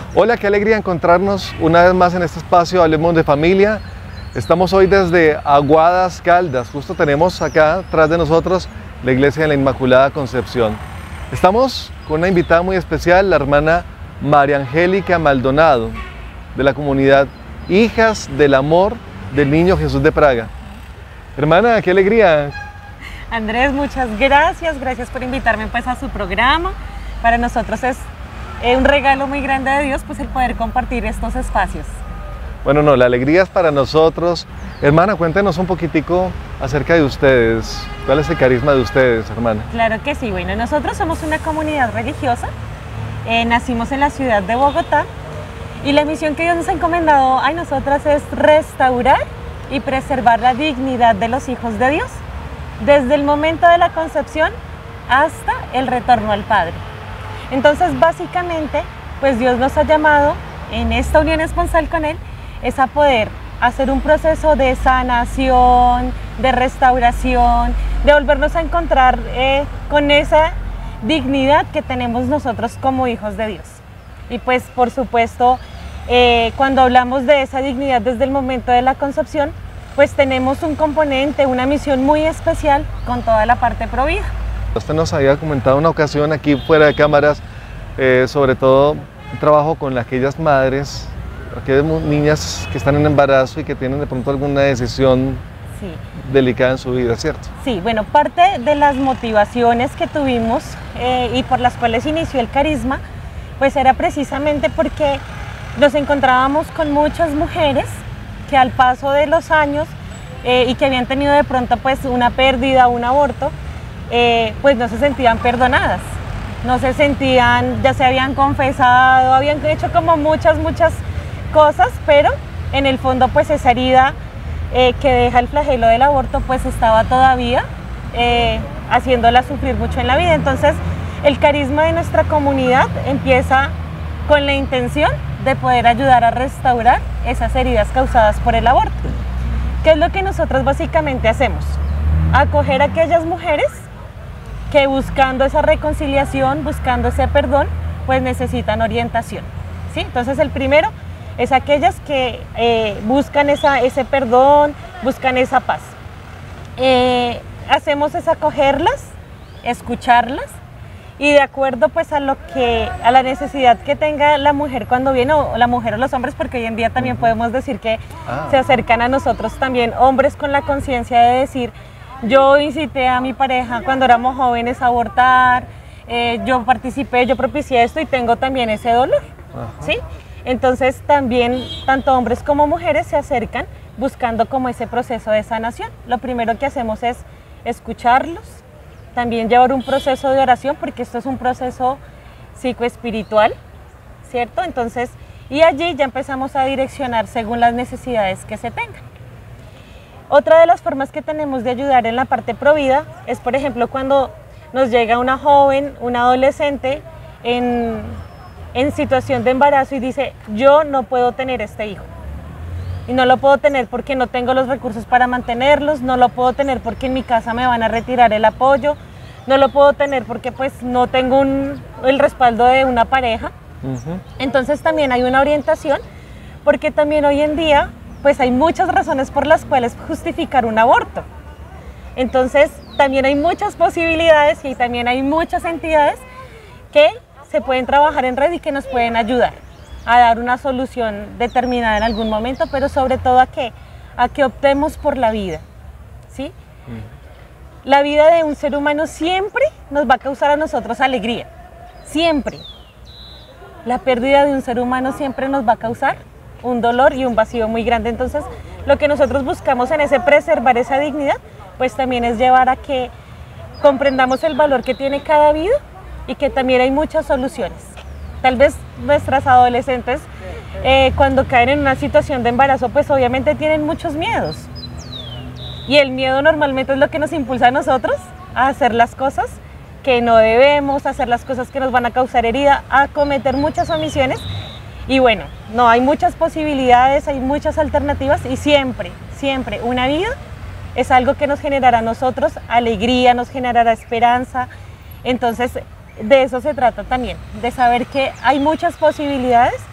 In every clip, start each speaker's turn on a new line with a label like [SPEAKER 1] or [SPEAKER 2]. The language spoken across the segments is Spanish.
[SPEAKER 1] Hola, qué alegría encontrarnos una vez más en este espacio Hablemos de Familia. Estamos hoy desde Aguadas Caldas, justo tenemos acá atrás de nosotros la Iglesia de la Inmaculada Concepción. Estamos con una invitada muy especial, la hermana María Angélica Maldonado, de la comunidad Hijas del Amor del Niño Jesús de Praga. Hermana, qué alegría.
[SPEAKER 2] Andrés, muchas gracias por invitarme pues a su programa. Para nosotros es un regalo muy grande de Dios pues el poder compartir estos espacios.
[SPEAKER 1] Bueno, no, la alegría es para nosotros. Hermana, cuéntenos un poquitico acerca de ustedes. ¿Cuál es el carisma de ustedes, hermana?
[SPEAKER 2] Claro que sí, bueno, nosotros somos una comunidad religiosa. Nacimos en la ciudad de Bogotá y la misión que Dios nos ha encomendado a nosotras es restaurar y preservar la dignidad de los hijos de Dios, desde el momento de la concepción hasta el retorno al Padre. Entonces, básicamente, pues Dios nos ha llamado en esta unión esponsal con Él, es a poder hacer un proceso de sanación, de restauración, de volvernos a encontrar con esa dignidad que tenemos nosotros como hijos de Dios. Y pues, por supuesto, cuando hablamos de esa dignidad desde el momento de la concepción, pues tenemos un componente, una misión muy especial con toda la parte pro vida.
[SPEAKER 1] Usted nos había comentado una ocasión aquí fuera de cámaras, sobre todo un trabajo con aquellas madres, aquellas niñas que están en embarazo y que tienen de pronto alguna decisión delicada en su vida, ¿cierto?
[SPEAKER 2] Sí, bueno, parte de las motivaciones que tuvimos y por las cuales inició el carisma, pues era precisamente porque nos encontrábamos con muchas mujeres que al paso de los años y que habían tenido de pronto pues una pérdida, un aborto, pues no se sentían perdonadas, no se sentían, ya se habían confesado, habían hecho como muchas cosas, pero en el fondo pues esa herida que deja el flagelo del aborto pues estaba todavía haciéndola sufrir mucho en la vida. Entonces el carisma de nuestra comunidad empieza con la intención de poder ayudar a restaurar esas heridas causadas por el aborto. ¿Qué es lo que nosotros básicamente hacemos? Acoger a aquellas mujeres que buscando esa reconciliación, buscando ese perdón, pues necesitan orientación, ¿sí? Entonces el primero es aquellas que buscan ese perdón, buscan esa paz. Hacemos es acogerlas, escucharlas y de acuerdo pues a la necesidad que tenga la mujer cuando viene, o la mujer o los hombres, porque hoy en día también podemos decir que se acercan a nosotros también hombres con la conciencia de decir: yo incité a mi pareja cuando éramos jóvenes a abortar, yo participé, yo propicié esto y tengo también ese dolor, ¿sí? Entonces también tanto hombres como mujeres se acercan buscando como ese proceso de sanación. Lo primero que hacemos es escucharlos, también llevar un proceso de oración, porque esto es un proceso psicoespiritual, ¿cierto? Entonces, y allí ya empezamos a direccionar según las necesidades que se tengan. Otra de las formas que tenemos de ayudar en la parte provida es, por ejemplo, cuando nos llega una joven, una adolescente en situación de embarazo y dice: yo no puedo tener este hijo. Y no lo puedo tener porque no tengo los recursos para mantenerlos, no lo puedo tener porque en mi casa me van a retirar el apoyo, no lo puedo tener porque pues no tengo el respaldo de una pareja. Entonces también hay una orientación, porque también hoy en día pues hay muchas razones por las cuales justificar un aborto. Entonces también hay muchas posibilidades y también hay muchas entidades que se pueden trabajar en red y que nos pueden ayudar a dar una solución determinada en algún momento, pero sobre todo a que optemos por la vida, ¿sí? La vida de un ser humano siempre nos va a causar a nosotros alegría, siempre. La pérdida de un ser humano siempre nos va a causar un dolor y un vacío muy grande. Entonces, lo que nosotros buscamos en ese preservar esa dignidad, pues también es llevar a que comprendamos el valor que tiene cada vida y que también hay muchas soluciones. Tal vez nuestras adolescentes cuando caen en una situación de embarazo pues obviamente tienen muchos miedos y el miedo normalmente es lo que nos impulsa a nosotros a hacer las cosas que no debemos, a hacer las cosas que nos van a causar herida, a cometer muchas omisiones. Y bueno, no, hay muchas posibilidades, hay muchas alternativas y siempre una vida es algo que nos generará a nosotros alegría, nos generará esperanza. Entonces de eso se trata también, de saber que hay muchas posibilidades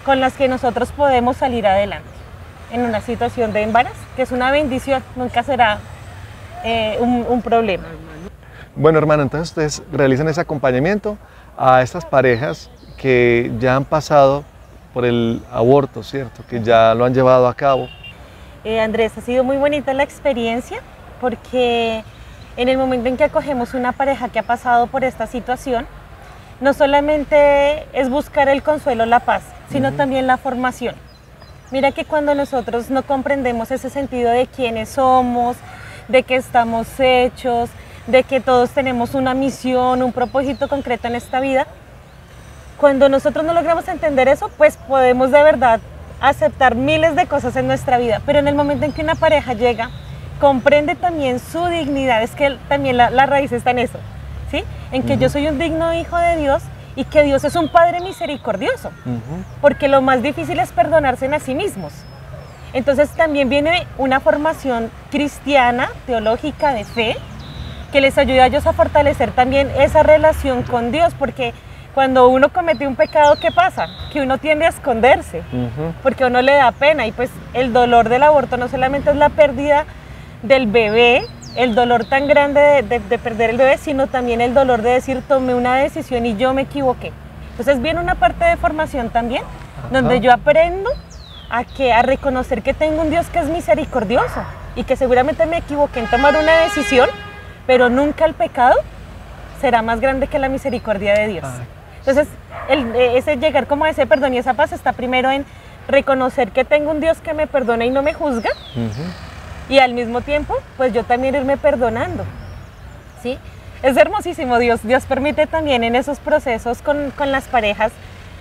[SPEAKER 2] con las que nosotros podemos salir adelante en una situación de embarazo, que es una bendición, nunca será un problema.
[SPEAKER 1] Bueno, hermana, entonces ustedes realizan ese acompañamiento a estas parejas que ya han pasado por el aborto, ¿cierto? Que ya lo han llevado a cabo.
[SPEAKER 2] Andrés, ha sido muy bonita la experiencia porque en el momento en que acogemos una pareja que ha pasado por esta situación, no solamente es buscar el consuelo, la paz, sino también la formación. Mira que cuando nosotros no comprendemos ese sentido de quiénes somos, de que estamos hechos, de que todos tenemos una misión, un propósito concreto en esta vida, cuando nosotros no logramos entender eso, pues podemos de verdad aceptar miles de cosas en nuestra vida, pero en el momento en que una pareja llega, comprende también su dignidad, es que también la raíz está en eso, ¿sí? En que yo soy un digno hijo de Dios y que Dios es un Padre misericordioso, porque lo más difícil es perdonarse a sí mismos. Entonces también viene una formación cristiana, teológica, de fe, que les ayuda a ellos a fortalecer también esa relación con Dios, porque cuando uno comete un pecado, ¿qué pasa? Que uno tiende a esconderse, porque a uno le da pena, y pues el dolor del aborto no solamente es la pérdida del bebé, el dolor tan grande de perder el bebé, sino también el dolor de decir, tomé una decisión y yo me equivoqué. Entonces viene una parte de formación también, donde yo aprendo a reconocer que tengo un Dios que es misericordioso y que seguramente me equivoqué en tomar una decisión, pero nunca el pecado será más grande que la misericordia de Dios. Entonces, ese llegar como a ese perdón y esa paz está primero en reconocer que tengo un Dios que me perdona y no me juzga, y al mismo tiempo, pues yo también irme perdonando, ¿sí? Es hermosísimo, Dios permite también en esos procesos con las parejas,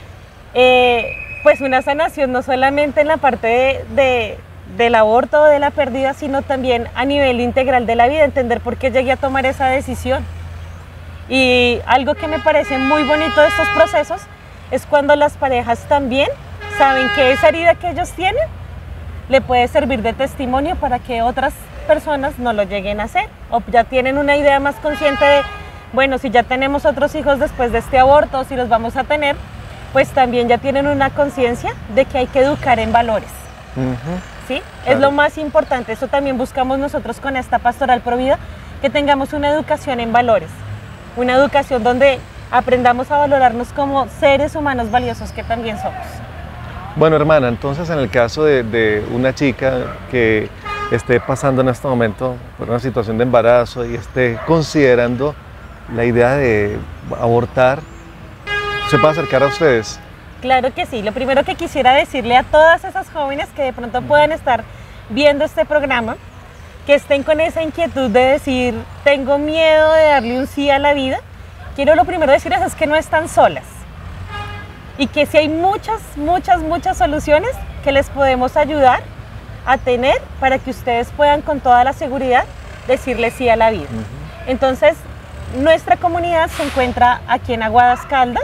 [SPEAKER 2] pues una sanación, no solamente en la parte del aborto o de la pérdida, sino también a nivel integral de la vida, entender por qué llegué a tomar esa decisión. Y algo que me parece muy bonito de estos procesos es cuando las parejas también saben que esa herida que ellos tienen le puede servir de testimonio para que otras personas no lo lleguen a hacer, o ya tienen una idea más consciente de, bueno, si ya tenemos otros hijos después de este aborto, si los vamos a tener, pues también ya tienen una conciencia de que hay que educar en valores. ¿Sí? Claro. Es lo más importante, eso también buscamos nosotros con esta Pastoral Provida, que tengamos una educación en valores, una educación donde aprendamos a valorarnos como seres humanos valiosos que también somos.
[SPEAKER 1] Bueno, hermana, entonces en el caso de una chica que esté pasando en este momento por una situación de embarazo y esté considerando la idea de abortar, ¿se puede acercar a ustedes?
[SPEAKER 2] Claro que sí. Lo primero que quisiera decirle a todas esas jóvenes que de pronto puedan estar viendo este programa, que estén con esa inquietud de decir, tengo miedo de darle un sí a la vida, quiero lo primero decirles es que no están solas. Y que sí hay muchas soluciones que les podemos ayudar a tener para que ustedes puedan con toda la seguridad decirle sí a la vida. Entonces, nuestra comunidad se encuentra aquí en Aguadas Caldas,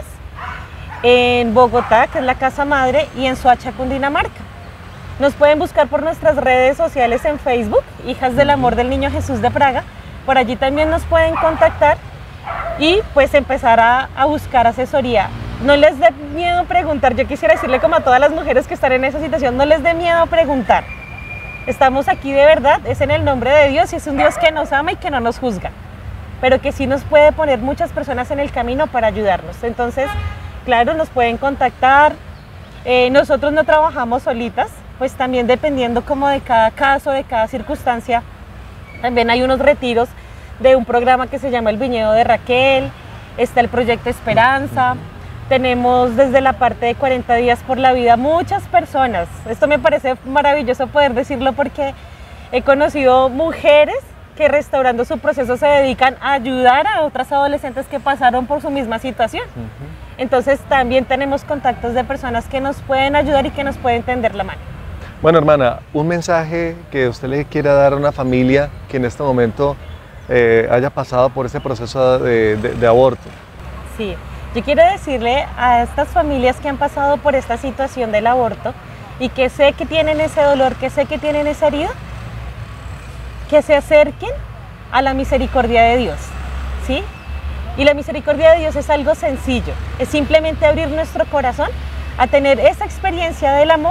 [SPEAKER 2] en Bogotá, que es la casa madre, y en Soacha, Cundinamarca. Nos pueden buscar por nuestras redes sociales en Facebook, Hijas del Amor del Niño Jesús de Praga. Por allí también nos pueden contactar y pues empezar a buscar asesoría. No les dé miedo preguntar. Yo quisiera decirle como a todas las mujeres que están en esa situación, no les dé miedo preguntar. Estamos aquí de verdad, es en el nombre de Dios y es un Dios que nos ama y que no nos juzga, pero que sí nos puede poner muchas personas en el camino para ayudarnos. Entonces, claro, nos pueden contactar. Nosotros no trabajamos solitas, pues también dependiendo como de cada caso, de cada circunstancia. También hay unos retiros de un programa que se llama El Viñedo de Raquel, está el Proyecto Esperanza, tenemos desde la parte de 40 días por la vida muchas personas. Esto me parece maravilloso poder decirlo porque he conocido mujeres que restaurando su proceso se dedican a ayudar a otras adolescentes que pasaron por su misma situación. Entonces también tenemos contactos de personas que nos pueden ayudar y que nos pueden tender la mano.
[SPEAKER 1] Bueno, hermana, un mensaje que usted le quiera dar a una familia que en este momento haya pasado por ese proceso de aborto.
[SPEAKER 2] Sí, yo quiero decirle a estas familias que han pasado por esta situación del aborto y que sé que tienen ese dolor, que sé que tienen esa herida, que se acerquen a la misericordia de Dios, ¿sí? Y la misericordia de Dios es algo sencillo, es simplemente abrir nuestro corazón a tener esa experiencia del amor.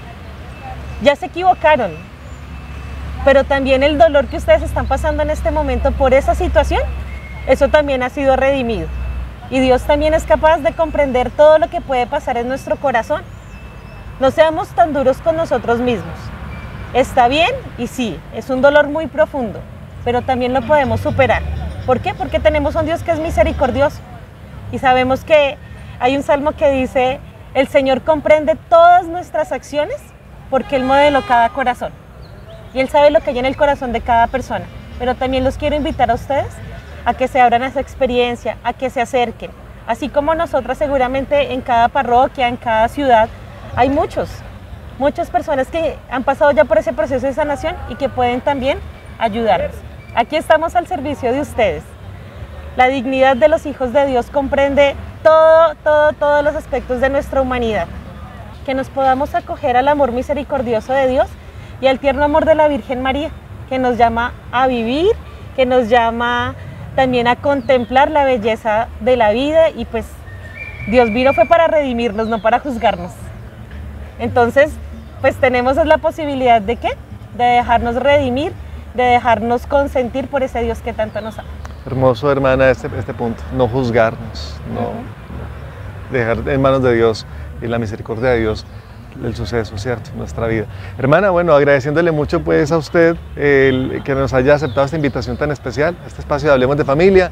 [SPEAKER 2] Ya se equivocaron, pero también el dolor que ustedes están pasando en este momento por esa situación, eso también ha sido redimido. Y Dios también es capaz de comprender todo lo que puede pasar en nuestro corazón. No seamos tan duros con nosotros mismos. Está bien y sí, es un dolor muy profundo, pero también lo podemos superar. ¿Por qué? Porque tenemos un Dios que es misericordioso. Y sabemos que hay un salmo que dice, el Señor comprende todas nuestras acciones porque Él modeló cada corazón. Y Él sabe lo que hay en el corazón de cada persona. Pero también los quiero invitar a ustedes a que se abran a esa experiencia, a que se acerquen. Así como nosotras seguramente en cada parroquia, en cada ciudad, hay muchas personas que han pasado ya por ese proceso de sanación y que pueden también ayudarnos. Aquí estamos al servicio de ustedes. La dignidad de los hijos de Dios comprende todos los aspectos de nuestra humanidad. Que nos podamos acoger al amor misericordioso de Dios y al tierno amor de la Virgen María, que nos llama a vivir, que nos llama también a contemplar la belleza de la vida, y pues Dios vino fue para redimirnos, no para juzgarnos. Entonces, pues tenemos la posibilidad de ¿qué? De dejarnos redimir, de dejarnos consentir por ese Dios que tanto nos ama.
[SPEAKER 1] Hermoso, hermana, este punto, no juzgarnos, no dejar en manos de Dios y la misericordia de Dios el suceso, ¿cierto? Nuestra vida. Hermana, bueno, agradeciéndole mucho pues a usted que nos haya aceptado esta invitación tan especial, a este espacio de Hablemos de Familia.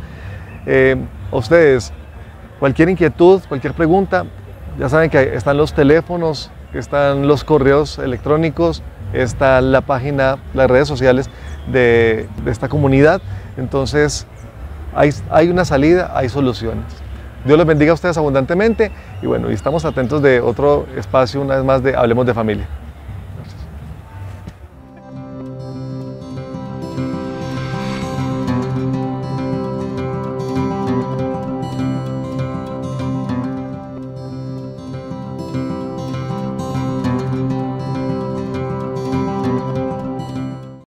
[SPEAKER 1] A ustedes, cualquier inquietud, cualquier pregunta, ya saben que están los teléfonos, están los correos electrónicos, está la página, las redes sociales de esta comunidad. Entonces, hay una salida, hay soluciones. Dios los bendiga a ustedes abundantemente y bueno, y estamos atentos de otro espacio una vez más de Hablemos de Familia.